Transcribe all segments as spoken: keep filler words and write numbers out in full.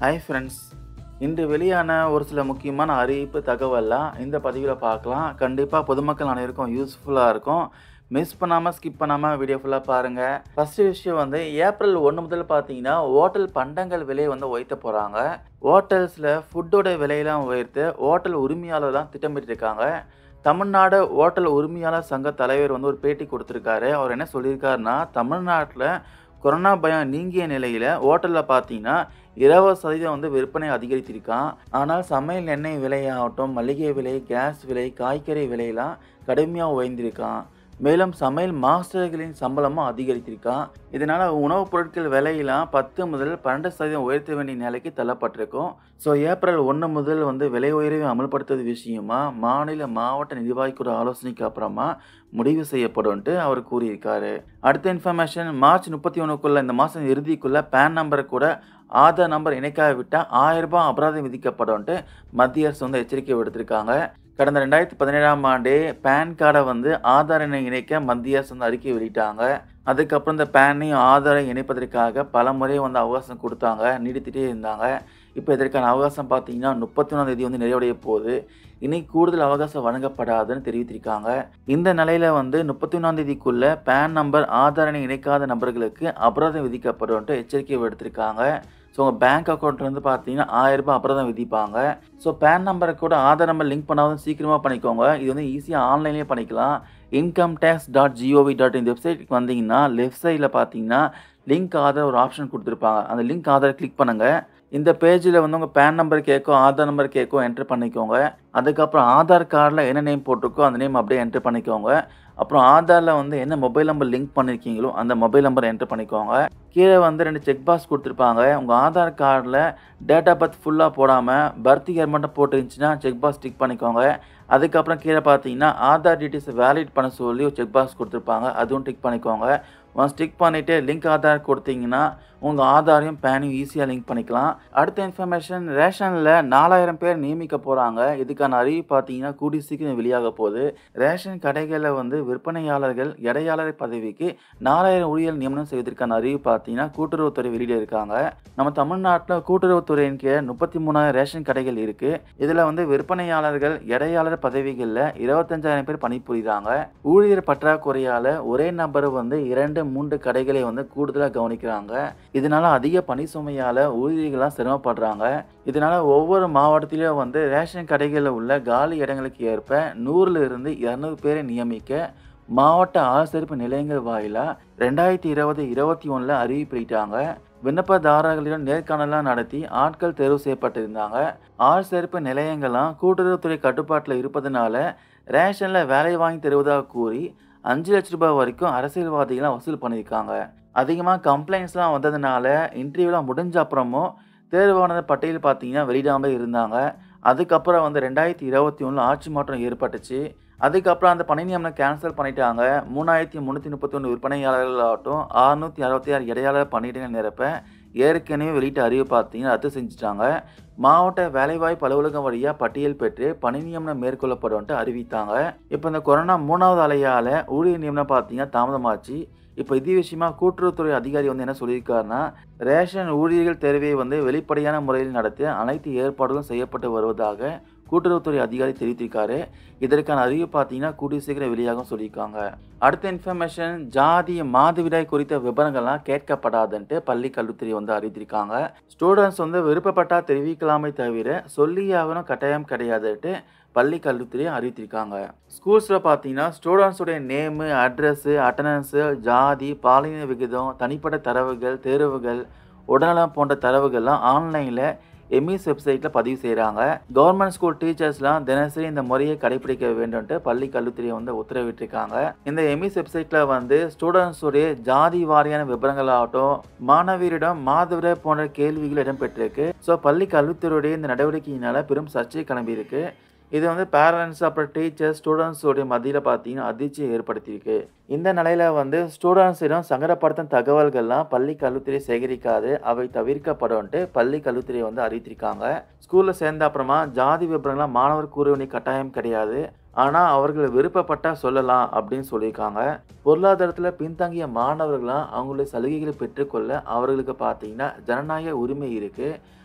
Hi friends, இன்று வெளியான ஒரு சில முக்கியமான அறிவிப்பு தகவல்லாம் இந்த பதிவில் பார்க்கலாம். கண்டிப்பாக பொதுமக்கள் அனைவருக்கும் யூஸ்ஃபுல்லாக இருக்கும். மிஸ் பண்ணாமல் ஸ்கிப் பண்ணாமல் வீடியோ ஃபுல்லாக பாருங்கள். ஃபஸ்ட்டு விஷயம் வந்து ஏப்ரல் ஒன்று முதல் பார்த்தீங்கன்னா ஹோட்டல் பண்டங்கள் விலையை வந்து உயர்த்த போகிறாங்க. ஹோட்டல்ஸில் ஃபுட்டோட விலையெல்லாம் உயர்த்து ஹோட்டல் உரிமையாளர்லாம் திட்டமிட்டிருக்காங்க. தமிழ்நாடு ஹோட்டல் உரிமையாளர் சங்க தலைவர் வந்து ஒரு பேட்டி கொடுத்துருக்காரு. அவர் என்ன சொல்லியிருக்காருன்னா, தமிழ்நாட்டில் கொரோனா பயம் நீங்கிய நிலையில் ஹோட்டலில் பார்த்தீங்கன்னா இருபது சதவீதம் வந்து விற்பனை அதிகரித்திருக்கான். ஆனால் சமையல் எண்ணெய் விலையாகட்டும், மளிகை விலை, கேஸ் விலை, காய்கறி விலையெல்லாம் கடுமையாக உயர்ந்திருக்கான். மேலும் சமையல் மாஸ்டர்களின் சம்பளமும் அதிகரித்திருக்கான். இதனால் உணவுப் பொருட்கள் விலையெல்லாம் பத்து முதல் பன்னெண்டு சதவீதம் உயர்த்த வேண்டிய நிலைக்கு தள்ளப்பட்டிருக்கும். ஸோ ஏப்ரல் ஒன்று முதல் வந்து விலை உயர்வை அமல்படுத்துவது விஷயமா மாநில மாவட்ட நிர்வாகிக்கூட ஆலோசனைக்கு அப்புறமா முடிவு செய்யப்படும்ட்டு அவர் கூறியிருக்காரு. அடுத்த இன்ஃபர்மேஷன், மார்ச் முப்பத்தி ஒன்றுக்குள்ள இந்த மாதம் இறுதிக்குள்ளே பேன் நம்பரை கூட ஆதார் நம்பர் இணைக்காவிட்டால் ஆயிரம் ரூபாய் அபராதம் விதிக்கப்படும்ட்டு மத்திய அரசு வந்து எச்சரிக்கை விடுத்திருக்காங்க. கடந்த ரெண்டாயிரத்தி பதினேழாம் ஆண்டே பேன் கார்டை வந்து ஆதார் எண்ணை இணைக்க மத்திய அரசு வந்து அறிக்கை வெளியிட்டாங்க. அதுக்கப்புறம் இந்த பேனையும் ஆதாரை இணைப்பதற்காக பல முறை வந்து அவகாசம் கொடுத்தாங்க, நீடித்துட்டே இருந்தாங்க. இப்போ இதற்கான அவகாசம் பார்த்தீங்கன்னா முப்பத்தி ஒன்றாம் தேதி வந்து நிறைவடைய போகுது. இனி கூடுதல் அவகாசம் வழங்கப்படாதுன்னு தெரிவித்திருக்காங்க. இந்த நிலையில் வந்து முப்பத்தி ஒன்றாம் தேதிக்குள்ளே பேன் நம்பர் ஆதார் எண்ணை இணைக்காத நபர்களுக்கு அபராதம் விதிக்கப்படும் எச்சரிக்கை விடுத்திருக்காங்க. ஸோ உங்கள் பேங்க் அக்கௌண்ட் வந்து பார்த்தீங்கன்னா ஆயிரம் ரூபாய் அபராதம் விதிப்பாங்க. ஸோ பேன் நம்பரை கூட ஆதார் நம்பர் லிங்க் பண்ணாலும் சீக்கிரமாக பண்ணிக்கோங்க. இது வந்து ஈஸியாக ஆன்லைன்லேயே பண்ணிக்கலாம். Income tax dot GOV dot இந்த வெப்சைட்டுக்கு வந்தீங்கன்னா லெஃப்ட் சைடில் பார்த்தீங்கன்னா லிங்க் ஆதார் ஒரு ஆப்ஷன் கொடுத்துருப்பாங்க. அந்த லிங்க் ஆதார் கிளிக் பண்ணுங்கள். இந்த பேஜில் வந்து உங்கள் பேன் நம்பர் கேட்கும், ஆதார் நம்பர் கேட்கும், என்ட்ரு பண்ணிக்கோங்க. அதுக்கப்புறம் ஆதார் கார்டில் என்ன நேம் போட்டிருக்கோ அந்த நேம் அப்படியே என்ட்ரு பண்ணிக்கோங்க. அப்புறம் ஆதாரில் வந்து என்ன மொபைல் நம்பர் லிங்க் பண்ணியிருக்கீங்களோ அந்த மொபைல் நம்பர் என்ட்ரு பண்ணிக்கோங்க. கீழே வந்து ரெண்டு செக் பாக்ஸ் கொடுத்துருப்பாங்க. உங்கள் ஆதார் கார்டில் டேட் ஆஃப் பர்த் ஃபுல்லாக போடாமல் பர்த் இயர் மட்டும் போட்டுருந்துச்சுன்னா செக் பாக்ஸ் டிக் பண்ணிக்கோங்க. அதுக்கப்புறம் கீழே பார்த்தீங்கன்னா ஆதார் டீட்டெயில்ஸ் வேலிட் பண்ண சொல்லி ஒரு செக் பாக்ஸ் கொடுத்துருப்பாங்க, அதுவும் டிக் பண்ணிக்கோங்க. ஒன்ஸ் டிக் பண்ணிவிட்டு லிங்க் ஆதார் கொடுத்தீங்கன்னா உங்கள் ஆதாரையும் பேனையும் ஈஸியாக லிங்க் பண்ணிக்கலாம். அடுத்த இன்ஃபர்மேஷன், ரேஷனில் நாலாயிரம் பேர் நியமிக்க போகிறாங்க. இதுக்கான அறிவு பார்த்தீங்கன்னா கூடி சீக்கிரம் வெளியாக போகுது. ரேஷன் கடைகளில் வந்து விற்பனையாளர்கள் இடையாளர் பதவிக்கு நாலாயிரம் ஊழியர் நியமனம் செய்வதற்கான அறிவு பார்த்தீங்கன்னா கூட்டுறவுத்துறை வெளியிட இருக்காங்க. நம்ம தமிழ்நாட்டில் கூட்டுறவுத்துறையின் கீழ் முப்பத்தி மூணாயிரம் ரேஷன் கடைகள் இருக்குது. இதில் வந்து விற்பனையாளர்கள் இடையாளர் பதவிகளில் இருபத்தஞ்சாயிரம் பேர் பணிபுரிகிறாங்க. ஊழியர் பற்றாக்குறையால் ஒரே நபர் வந்து இரண்டு மூன்று கடைகளை வந்து கூடுதலாக கவனிக்கிறாங்க. இதனால அதிக பணி சுமையால் ஊழியர்கள்லாம் சிரமப்படுறாங்க. இதனால ஒவ்வொரு மாவட்டத்திலையும் வந்து ரேஷன் கடைகளில் உள்ள காலி இடங்களுக்கு ஏற்ப நூறுல இருந்து இரநூறு பேரை நியமிக்க மாவட்ட ஆள்சேர்ப்பு நிலையங்கள் வாயிலாக ரெண்டாயிரத்தி இருபது இருபத்தி ஒன்றில் அறிவிப்பிட்டாங்க. விண்ணப்பதாரர்களிடம் நேர்காணலாம் நடத்தி ஆட்கள் தேர்வு செய்யப்பட்டிருந்தாங்க. ஆள்சேர்ப்பு நிலையங்கள்லாம் கூட்டுறவுத்துறை கட்டுப்பாட்டில் இருப்பதனால ரேஷனில் வேலை வாங்கி தருவதாக கூறி அஞ்சு லட்ச ரூபாய் வரைக்கும் அரசியல்வாதிகளாம் வசூல் பண்ணியிருக்காங்க. அதிகமாக கம்ப்ளைண்ட்ஸ்லாம் வந்ததுனால இன்டர்வியூலாம் முடிஞ்ச அப்புறமும் தேர்வானது பட்டியல் பார்த்தீங்கன்னா வெளியிடாமல் இருந்தாங்க. அதுக்கப்புறம் வந்து ரெண்டாயிரத்தி இருபத்தி ஒன்றில் ஆட்சி மாற்றம் ஏற்பட்டுச்சு. அதுக்கப்புறம் அந்த பணி நியமனம் கேன்சல் பண்ணிட்டாங்க. மூணாயிரத்தி முந்நூற்றி முப்பத்தி ஒன்று விற்பனையாளர்கள் ஆகட்டும், அறுநூற்றி அறுபத்தி ஆறு இடையாளர் பணியிடங்கள் நிரப்ப ஏற்கனவே வெளியிட்ட அறிவு பார்த்தீங்கன்னா ரத்து செஞ்சுட்டாங்க. மாவட்ட வேலைவாய்ப்பு அலுவலகம் வழியாக பட்டியல் பெற்று பணி நியமனம் மேற்கொள்ளப்படும்ட்டு அறிவித்தாங்க. இப்போ இந்த கொரோனா மூணாவது அலையால் ஊழியர் நியமனம் பார்த்தீங்கன்னா தாமதமாச்சு. இப்போ இது விஷயமா கூட்டுறவுத்துறை அதிகாரி வந்து என்ன சொல்லியிருக்காருன்னா, ரேஷன் ஊழியர்கள் தேர்வை வந்து வெளிப்படையான முறையில் நடத்த அனைத்து ஏற்பாடுகளும் செய்யப்பட்டு வருவதாக கூட்டுறவுத்துறை அதிகாரி தெரிவித்திருக்காரு. இதற்கான அறிவு பார்த்தீங்கன்னா கூடிய சீக்கிரம் வெளியாகும் சொல்லியிருக்காங்க. அடுத்த இன்ஃபர்மேஷன், ஜாதி மாதவிடாய் குறித்த விவரங்கள்லாம் கேட்கப்படாதுன்ட்டு பள்ளி கல்வித்துறை வந்து அறிவித்திருக்காங்க. ஸ்டூடெண்ட்ஸ் வந்து விருப்பப்பட்டால் தெரிவிக்கலாமே தவிர சொல்லியாகணும் கட்டாயம் கிடையாதுன்ட்டு பள்ளி கல்வித்துறை அறிவித்திருக்காங்க. ஸ்கூல்ஸில் பார்த்தீங்கன்னா ஸ்டூடெண்ட்ஸுடைய நேமு, அட்ரஸ்ஸு, அட்டண்டன்ஸு, ஜாதி, பாலின விகிதம், தனிப்பட்ட தரவுகள், தேர்வுகள், உடல்நலம் போன்ற தரவுகள்லாம் ஆன்லைனில் எம்இஎஸ் வெப்சைட்டில் பதிவு செய்கிறாங்க. கவர்மெண்ட் ஸ்கூல் டீச்சர்ஸ்லாம் தினசரி இந்த முறையை கடைபிடிக்க வேண்டும்ட்டு பள்ளி கல்வித்துறை வந்து உத்தரவிட்டிருக்காங்க. இந்த எம்இஎஸ் வெப்சைட்டில் வந்து ஸ்டூடெண்ட்ஸுடைய ஜாதி வாரியான விவரங்கள் ஆகட்டும், மாணவியரிடம் மாதவிடாய் போன்ற கேள்விகள் இடம்பெற்றிருக்கு. ஸோ பள்ளி கல்வித்துறையுடைய இந்த நடவடிக்கையினால பெரும் சர்ச்சை கிளம்பியிருக்கு. இது வந்து பேரண்ட்ஸ் அப்புறம் டீச்சர்ஸ் ஸ்டூடெண்ட்ஸோடைய மத்தியில் பார்த்தீங்கன்னா அதிர்ச்சியை ஏற்படுத்தியிருக்கு. இந்த நிலையில் வந்து ஸ்டூடெண்ட்ஸிடம் சங்கடப்படுத்தும் தகவல்கள்லாம் பள்ளி கல்வித்துறை சேகரிக்காது, அவை தவிர்க்கப்படும் பள்ளி கல்வித்துறை வந்து அறிவித்திருக்காங்க. ஸ்கூலில் சேர்ந்த அப்புறமா ஜாதி விவரங்கள்லாம் மாணவர் கூற வேண்டிய கட்டாயம் கிடையாது. ஆனால் அவர்கள் விருப்பப்பட்டால் சொல்லலாம் அப்படின்னு சொல்லியிருக்காங்க. பொருளாதாரத்தில் பின்தங்கிய மாணவர்களாம் அவங்களுடைய சலுகைகளை பெற்றுக்கொள்ள அவர்களுக்கு பார்த்தீங்கன்னா ஜனநாயக உரிமை இருக்குது.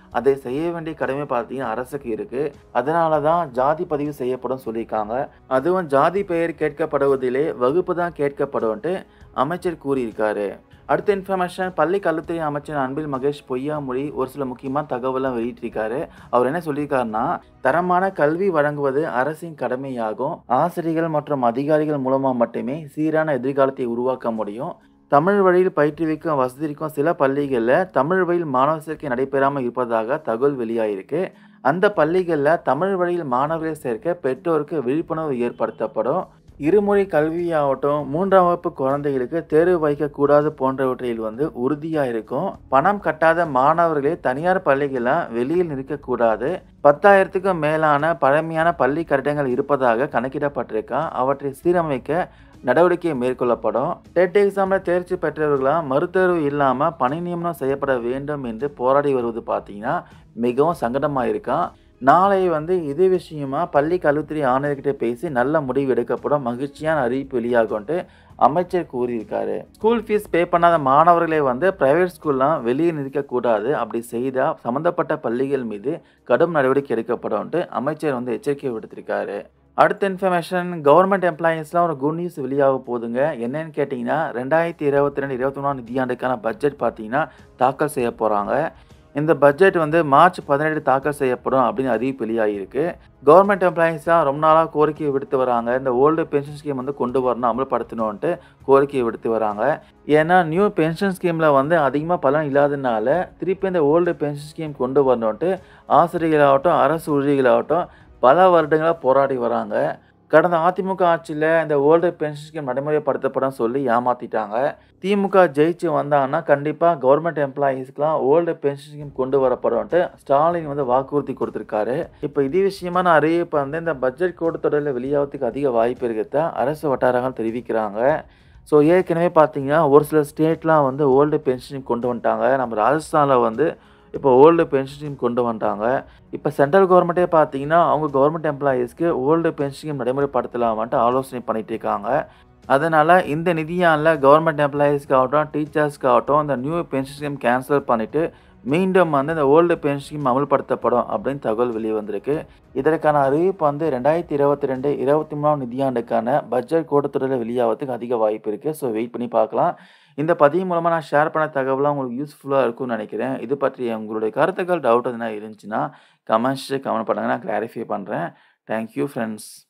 அதை செய்ய வேண்டிய கடமை பார்த்தீங்கன்னா அரசுக்கு இருக்கு. அதனால தான் ஜாதி பதிவு செய்யப்படும் சொல்லியிருக்காங்க. அதுவும் ஜாதி பெயர் கேட்கப்படுவதிலே வகுப்பு தான் கேட்கப்படும்ன்ட்டு அமைச்சர் கூறியிருக்காரு. அடுத்த இன்ஃபர்மேஷன் பள்ளி கல்வித்துறை அமைச்சர் அன்பில் மகேஷ் பொய்யாமொழி ஒரு சில முக்கியமான தகவலாம் வெளியிட்டிருக்காரு. அவர் என்ன சொல்லியிருக்காருன்னா, தரமான கல்வி வழங்குவது அரசின் கடமையாகும். ஆசிரியர்கள் மற்றும் அதிகாரிகள் மூலமா மட்டுமே சீரான எதிர்காலத்தை உருவாக்க முடியும். தமிழ் வழியில் பயிற்றுவிக்கும் வசதி இருக்கும் சில பள்ளிகளில் தமிழ் வழியில் மாணவர் சேர்க்கை நடைபெறாமல் இருப்பதாக தகவல் வெளியாயிருக்கு. அந்த பள்ளிகளில் தமிழ் வழியில் மாணவர்களை சேர்க்க பெற்றோருக்கு விழிப்புணர்வு ஏற்படுத்தப்படும். இருமொழி கல்வியாகட்டும், மூன்றாம் வகுப்பு குழந்தைகளுக்கு தேர்வு வைக்கக்கூடாது போன்றவற்றில் வந்து உறுதியாக இருக்கும். பணம் கட்டாத மாணவர்களே தனியார் பள்ளிகளாம் வெளியில் நிற்கக்கூடாது. பத்தாயிரத்துக்கும் மேலான பழமையான பள்ளி கட்டிடங்கள் இருப்பதாக கணக்கிடப்பட்டிருக்கான். அவற்றை சீரமைக்க நடவடிக்கை மேற்கொள்ளப்படும். டெட் எக்ஸாமில் தேர்ச்சி பெற்றவர்களாம் மறுதேர்வு இல்லாமல் பணி நியமனம் செய்யப்பட வேண்டும் என்று போராடி வருவது பார்த்தீங்கன்னா மிகவும் சங்கடமாக இருக்கான். நாளை வந்து இதே விஷயமா பள்ளி கல்வித்துறை ஆணையர்கிட்ட பேசி நல்ல முடிவு எடுக்கப்படும், மகிழ்ச்சியான அறிவிப்பு வெளியாகும்ட்டு அமைச்சர் கூறியிருக்காரு. ஸ்கூல் ஃபீஸ் பே பண்ணாத மாணவர்களே வந்து பிரைவேட் ஸ்கூல்லாம் வெளியே நிற்கக்கூடாது. அப்படி செய்தால் சம்மந்தப்பட்ட பள்ளிகள் மீது கடும் நடவடிக்கை எடுக்கப்படும்ட்டு அமைச்சர் வந்து எச்சரிக்கை விடுத்திருக்காரு. அடுத்த இன்ஃபர்மேஷன் கவர்மெண்ட் எம்ப்ளாயீஸ்லாம் ஒரு குட் நியூஸ் வெளியாக போகுதுங்க. என்னன்னு கேட்டிங்கன்னா ரெண்டாயிரத்தி இருபத்தி ரெண்டு இருபத்தி மூணாம் நிதியாண்டுக்கான பட்ஜெட் பார்த்தீங்கன்னா தாக்கல் செய்ய போகிறாங்க. இந்த பட்ஜெட் வந்து மார்ச் பதினேழு தாக்கல் செய்யப்படும் அப்படின்னு அறிவிப்பு வெளியாகிருக்கு. கவர்மெண்ட் எம்ப்ளாயீஸாக ரொம்ப நாளாக கோரிக்கையை விடுத்து வராங்க. இந்த ஓல்டு பென்ஷன் ஸ்கீம் வந்து கொண்டு வரணும், அமல்படுத்தணும்ன்ட்டு கோரிக்கையை விடுத்து வராங்க. ஏன்னா நியூ பென்ஷன் ஸ்கீமில் வந்து அதிகமாக பலன் இல்லாததுனால திருப்பி இந்த ஓல்டு பென்ஷன் ஸ்கீம் கொண்டு வரணுன்ட்டு ஆசிரியர்களாகட்டும் அரசு ஊழியர்களாகட்டும் பல வருடங்களாக போராடி வராங்க. கடந்த அதிமுக ஆட்சியில் இந்த ஓல்டு பென்ஷன் ஸ்கீம் நடைமுறைப்படுத்தப்படும் சொல்லி ஏமாற்றிட்டாங்க. திமுக ஜெயிச்சு வந்தாங்கன்னா கண்டிப்பாக கவர்மெண்ட் எம்ப்ளாயீஸ்க்குலாம் ஓல்டு பென்ஷன் ஸ்கீம் கொண்டு வரப்படும்ட்டு ஸ்டாலின் வந்து வாக்குறுதி கொடுத்துருக்காரு. இப்போ இதே விஷயமான அறிவிப்பு வந்து இந்த பட்ஜெட் கூட்டத்தொடரில் வெளியாகிறதுக்கு அதிக வாய்ப்பு இருக்கிறதா அரசு வட்டாரங்கள் தெரிவிக்கிறாங்க. ஸோ ஏற்கனவே பார்த்தீங்கன்னா ஒரு சில ஸ்டேட்லாம் வந்து ஓல்டு பென்ஷன் ஸ்கீம் கொண்டு வந்துட்டாங்க. நம்ம ராஜஸ்தானில் வந்து இப்போ ஓல்டு பென்ஷன் ஸ்கீம் கொண்டு வந்துட்டாங்க. இப்போ சென்ட்ரல் கவர்மெண்ட்டே பார்த்தீங்கன்னா அவங்க கவர்மெண்ட் எம்ப்ளாயீஸ்க்கு ஓல்டு பென்ஷன் ஸ்கீம் நடைமுறைப்படுத்தலாமான்ட்டு ஆலோசனை பண்ணிகிட்டு இருக்காங்க. அதனால் இந்த நிதியாண்டில் கவர்மெண்ட் எம்ப்ளாயீஸ்க்காகட்டும் டீச்சர்ஸ்க்காகட்டும் இந்த நியூ பென்ஷன் ஸ்கீம் கேன்சல் பண்ணிவிட்டு மீண்டும் வந்து இந்த ஓல்டு பென்ஷன் ஸ்கீம் அமல்படுத்தப்படும் அப்படின்னு தகவல் வெளியே வந்திருக்கு. இதற்கான அறிவிப்பு வந்து ரெண்டாயிரத்தி இருபத்தி ரெண்டு இருபத்தி மூணாம் நிதியாண்டுக்கான பட்ஜெட் கூட்டத்தொடரில் வெளியாகிறதுக்கு அதிக வாய்ப்பு இருக்குது. ஸோ வெயிட் பண்ணி பார்க்கலாம். இந்த பதிவு மூலமாக நான் ஷேர் பண்ண தகவலாம் உங்களுக்கு யூஸ்ஃபுல்லாக இருக்கும்னு நினைக்கிறேன். இது பற்றிய உங்களுடைய கருத்துக்கள் டவுட் எதுனா இருந்துச்சுன்னா கமெண்ட்ஸு கமெண்ட் பண்ணுங்கள், நான் கிளாரிஃபை பண்ணுறேன். Thank you friends.